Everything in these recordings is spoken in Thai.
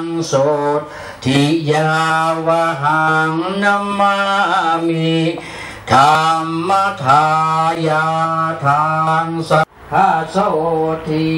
โสทิยาวหังนัมมามิธรรมทายาทางสัพพะโสทิ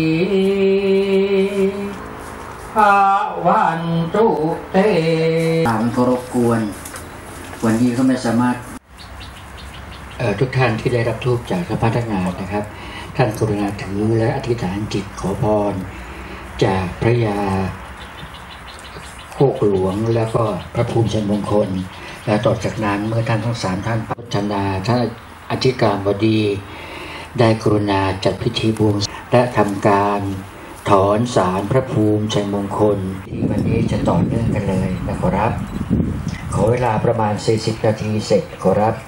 ภาวันตุเตถามเขารบกวนวันนี้ก็ไม่สามารถทุกท่านที่ได้รับทูปจากพนักงานนะครับท่านกรุณาถือและอธิษฐานจิตขอพรจากพระยาโคกหลวงแล้วก็พระภูมิชัยมงคลและต่อจากนั้นเมื่อท่านทั้ง3ท่านพัฒนาท่านอธิการบดีได้กรุณาจัดพิธีบวงและทำการถอนศาลพระภูมิชัยมงคลที่วันนี้จะต่อเนื่องกันเลยนะครับขอเวลาประมาณ40นาทีเสร็จขอรับ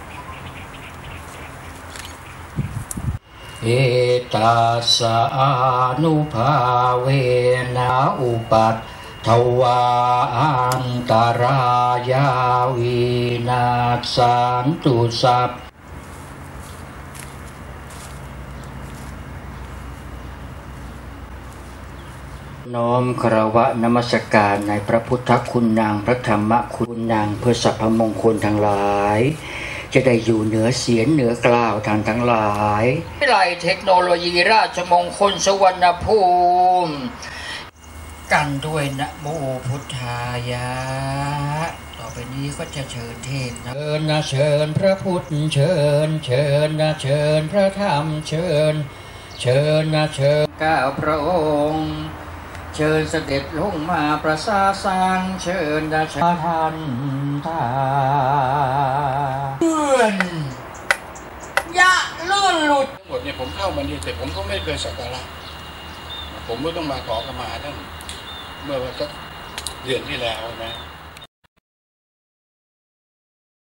เอตัสสะอนุภาเวนะอุปัฏฐวาอันตรายาวินาศสันตุสัพน้อมคารวะนมัสการในพระพุทธคุณนางพระธรรมคุณนางเพื่อสัพพมงคลทั้งหลายจะได้อยู่เหนือเสียงเหนือกล่าวทางทั้งหลายวิไลเทคโนโลยีราชมงคลสวรรณภูมิกันด้วยนะโมพุทธายะต่อไปนี้ก็จะเชิญเทศนะเชิญพระพุทธเชิญนะเชิญพระธรรมเชิญนะเชิญ9พระองค์เชิญเสด็จลงมาประสาสางเชิญนะเชิญท่านตาเลื่อนยะลื่นหลุดทั้งหมดเนี่ยผมเข้ามานี่แต่ผมก็ไม่เคยสักการะผมก็ต้องมาขอขมาท่านเมื่อสักเดือนที่แล้วนะ